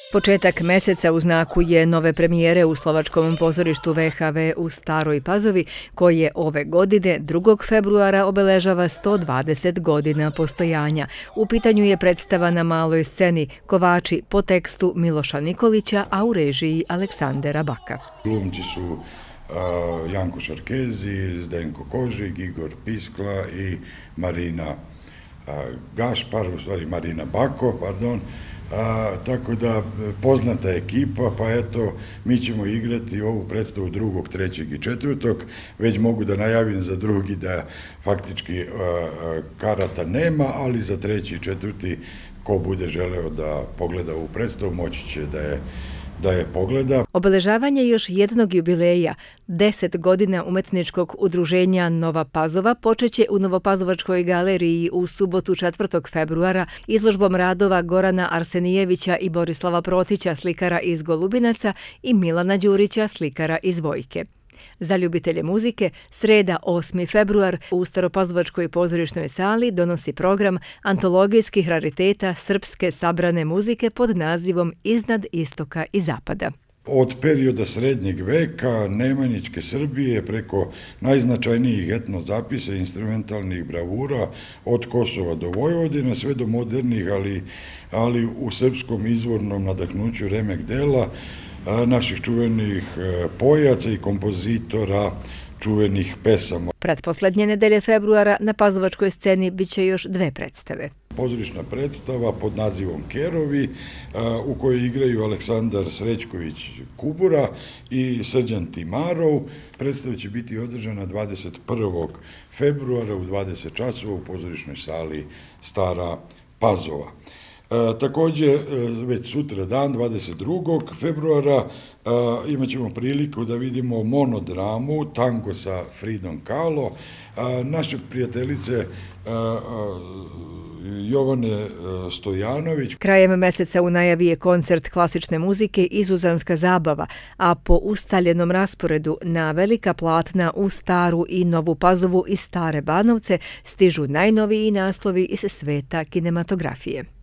Početak meseca u znaku je nove premijere u slovačkom pozorištu VHV u Staroj Pazovi, koje ove godine 2. februara obeležava 120 godina postojanja. U pitanju je predstava na maloj sceni Kovači po tekstu Miloša Nikolića, a u režiji Aleksandera Baka. Glumci su Janko Šarkezi, Zdenko Kožig, Igor Piskla i Marina Gašpar, u stvari Marina Bako, pardon. Tako da poznata ekipa, pa eto, mi ćemo igrati ovu predstavu 2., 3. i 4. Već mogu da najavim za 2. da faktički karata nema, ali za 3. i 4. ko bude želeo da pogleda ovu predstavu, moći će da je pogleda. Obeležavanje još jednog jubileja, 10 godina umetničkog udruženja Nova Pazova, počeće u Novopazovačkoj galeriji u subotu 4. februara izložbom radova Gorana Arsenijevića i Borislava Protića, slikara iz Golubinaca, i Milana Đurića, slikara iz Vojke. Za ljubitelje muzike, sreda 8. februar u Staropazovačkoj pozorišnoj sali donosi program antologijskih rariteta srpske sabrane muzike pod nazivom Iznad istoka i zapada. Od perioda srednjeg veka, Nemanjičke Srbije, preko najznačajnijih etnozapisa i instrumentalnih bravura, od Kosova do Vojvodina, sve do modernih, ali u srpskom izvornom nadahnuću remek dela, naših čuvenih pojaca i kompozitora čuvenih pesama. Pretposlednje nedelje februara na pazovačkoj sceni biće još 2 predstave. Pozorišna predstava pod nazivom Kerovi, u kojoj igraju Aleksandar Srećković Kubura i Srđan Timarov. Predstava će biti održana 21. februara u 20 časova u pozorišnoj sali Stara Pazova. Također, već sutra dan, 22. februara, imat ćemo priliku da vidimo monodramu Tango sa Fridom Kahlo, naše prijateljice Jovane Stojanović. Krajem meseca u najavi je koncert klasične muzike i Zuzanska zabava, a po ustaljenom rasporedu na velika platna u Staru i Novu Pazovu i Stare Banovce stižu najnoviji naslovi iz sveta kinematografije.